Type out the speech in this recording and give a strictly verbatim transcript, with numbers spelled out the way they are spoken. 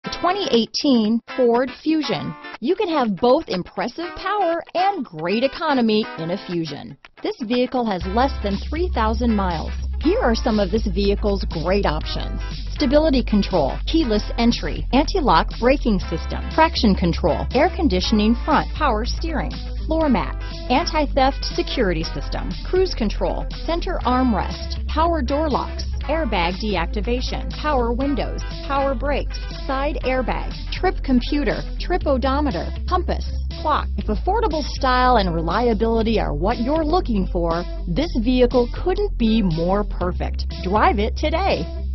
twenty eighteen Ford Fusion. You can have both impressive power and great economy in a Fusion. This vehicle has less than three thousand miles. Here are some of this vehicle's great options: stability control, keyless entry, anti-lock braking system, traction control, air conditioning front, power steering, floor mats, anti-theft security system, cruise control, center armrest, power door locks, airbag deactivation, power windows, power brakes, side airbag, trip computer, trip odometer, compass, clock. If affordable style and reliability are what you're looking for, this vehicle couldn't be more perfect. Drive it today.